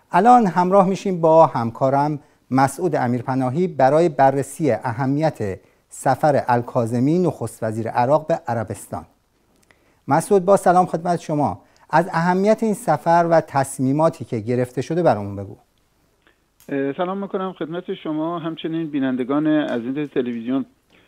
الان همراه میشیم با همکارم مسعود امیرپناهی برای بررسی اهمیت سفر الکاظمی نخست وزیر عراق به عربستان. مسعود، با سلام خدمت شما. از اهمیت این سفر و تصمیماتی که گرفته شده برامون بگو. سلام میکنم خدمت شما، همچنین بینندگان عزیز تلویزیون.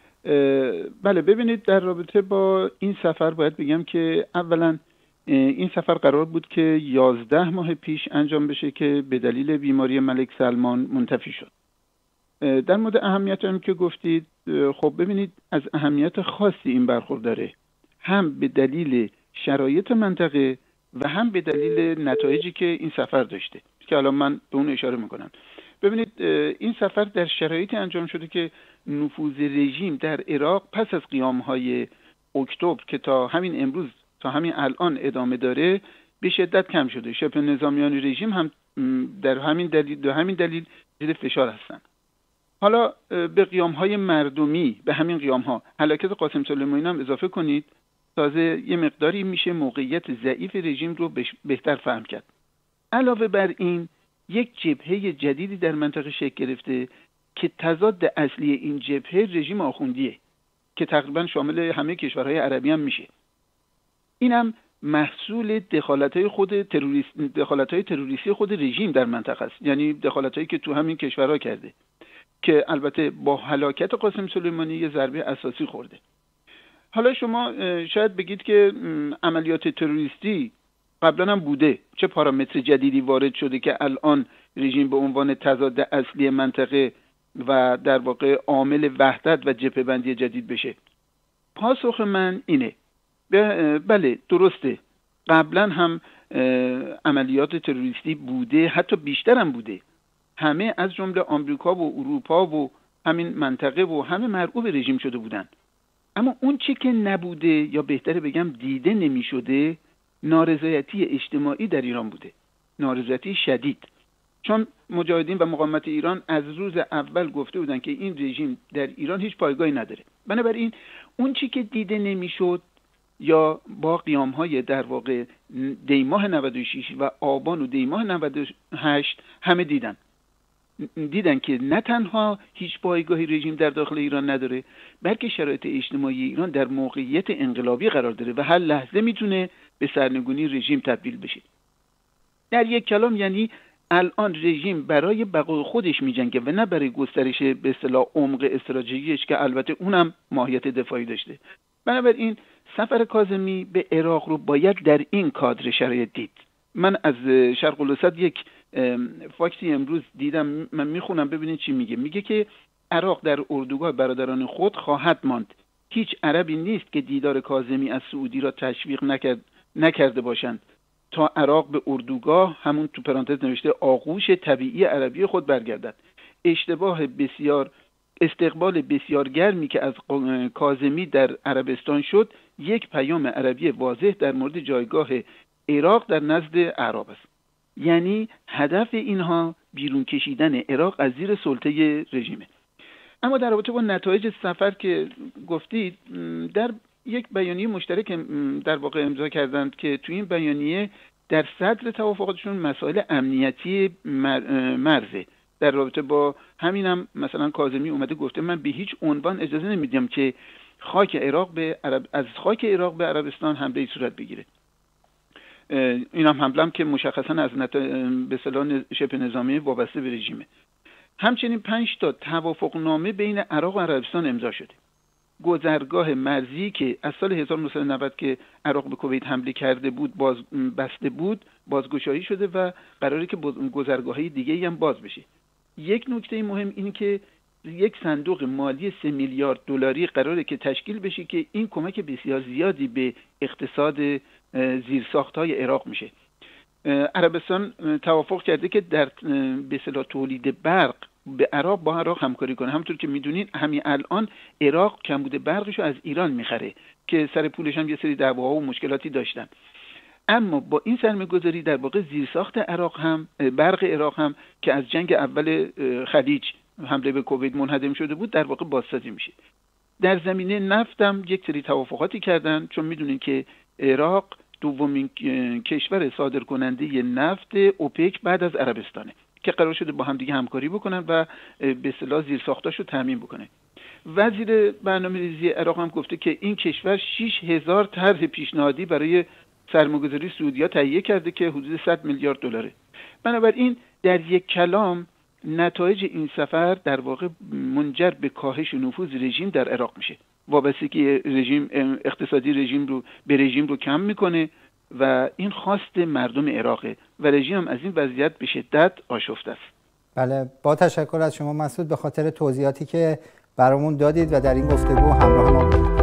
بله، ببینید، در رابطه با این سفر باید بگم که اولا این سفر قرار بود که 11 ماه پیش انجام بشه که به دلیل بیماری ملک سلمان منتفی شد. در مورد اهمیت هم که گفتید، خب ببینید از اهمیت خاصی این برخورداره، هم به دلیل شرایط منطقه و هم به دلیل نتایجی که این سفر داشته که الان من به اون اشاره میکنم. ببینید این سفر در شرایطی انجام شده که نفوذ رژیم در عراق پس از قیام‌های اکتبر که تا همین امروز، تا همین الان ادامه داره، به شدت کم شده. شبه نظامیان رژیم هم در همین دلیل زیر فشار هستند. حالا به قیام‌های مردمی، به همین قیام‌ها هلاکت قاسم سلیمانی هم اضافه کنید، تازه یه مقداری میشه موقعیت ضعیف رژیم رو بهتر فهم کرد. علاوه بر این، یک جبهه جدیدی در منطقه شکل گرفته که تضاد اصلی این جبهه رژیم آخوندیه که تقریبا شامل همه کشورهای عربی هم میشه. اینم محصول دخالت‌های تروریستی خود رژیم در منطقه است، یعنی دخالت‌هایی که تو همین کشورها کرده که البته با هلاکت قاسم سلیمانی یه ضربه اساسی خورده. حالا شما شاید بگید که عملیات تروریستی قبلا هم بوده، چه پارامتر جدیدی وارد شده که الان رژیم به عنوان تضاد اصلی منطقه و در واقع عامل وحدت و جبهه‌بندی جدید بشه؟ پاسخ من اینه، بله درسته، قبلا هم عملیات تروریستی بوده، حتی بیشتر هم بوده. همه از جمله آمریکا و اروپا و همین منطقه و همه مرعوب رژیم شده بودن. اما اون چی که نبوده، یا بهتره بگم دیده نمی شده، نارضایتی اجتماعی در ایران بوده، نارضایتی شدید. چون مجاهدین و مقاومت ایران از روز اول گفته بودن که این رژیم در ایران هیچ پایگاهی نداره. بنابراین اون چی که دیده نمیشد، یا با قیام‌های در واقع دیماه 96 و آبان و دیماه 98 همه دیدن که نه تنها هیچ پایگاهی رژیم در داخل ایران نداره، بلکه شرایط اجتماعی ایران در موقعیت انقلابی قرار داره و هر لحظه میتونه به سرنگونی رژیم تبدیل بشه. در یک کلام یعنی الان رژیم برای بقای خودش میجنگه و نه برای گسترش به اصطلاح عمق استراتژیش که البته اونم ماهیت دفاعی داشته. بنابراین سفر کاظمی به عراق رو باید در این کادر شرایط دید. من از شرق الاوسط یک فاکتی امروز دیدم، من میخونم ببینید چی میگه. میگه که عراق در اردوگاه برادران خود خواهد ماند. هیچ عربی نیست که دیدار کاظمی از سعودی را تشویق نکرده باشند تا عراق به اردوگاه، همون تو پرانتز نوشته آغوش طبیعی عربی خود برگردد. استقبال بسیار گرمی که از کاظمی در عربستان شد، یک پیام عربی واضح در مورد جایگاه عراق در نزد اعراب است. یعنی هدف اینها بیرون کشیدن عراق از زیر سلطه رژیمه. اما در رابطه با نتایج سفر که گفتید، در یک بیانیه مشترک در واقع امضا کردند که تو این بیانیه در صدر توافقاتشون مسائل امنیتی مرزه. در رابطه با همینم مثلا کاظمی اومده گفته من به هیچ عنوان اجازه نمیدم که از خاک عراق به عربستان حمله صورت بگیره. این هم حمله که مشخصا از به اصطلاح شبه نظامی وابسته به رژیمه. همچنین 5 تا توافقنامه بین عراق و عربستان امضا شده. گذرگاه مرزی که از سال 1990 که عراق به کویت حمله کرده بود بسته بود، بازگشایی شده و قراره که گذرگاه‌های دیگه‌ای هم باز بشه. یک نکته مهم اینه که یک صندوق مالی 3 میلیارد دلاری قراره که تشکیل بشه که این کمک بسیار زیادی به اقتصاد زیرساخت‌های عراق میشه. عربستان توافق کرده که در به اصطلاح تولید برق به با عراق همکاری کنه. همونطور که میدونین همین الان عراق کمبود برقشو از ایران میخره که سر پولش هم یه سری دعواها و مشکلاتی داشتن. اما با این سرمایه‌گذاری در واقع زیرساخت عراق هم، برق عراق هم که از جنگ اول خلیج حمله به کویت منهدم شده بود، در واقع بازسازی میشه. در زمینه نفت هم یک سری توافقاتی کردن، چون میدونین که عراق دومین کشور صادر کننده نفت اوپک بعد از عربستانه که قرار شده با هم دیگه همکاری بکنن و به اصطلاح زیرساختاشو تامین بکنه. وزیر برنامه‌ریزی عراق هم گفته که این کشور 6000 طرح پیشنهادی برای سرمایه‌گذاری سعودی‌ها تهیه کرده که حدود 100 میلیارد دلاره. بنابراین در یک کلام نتایج این سفر در واقع منجر به کاهش نفوذ رژیم در عراق میشه. وابستگی رژیم اقتصادی رژیم رو کم میکنه و این خواست مردم عراقه و رژیم هم از این وضعیت به شدت آشفته است. بله، با تشکر از شما مسعود به خاطر توضیحاتی که برامون دادید و در این گفتگو همراه ما بودید.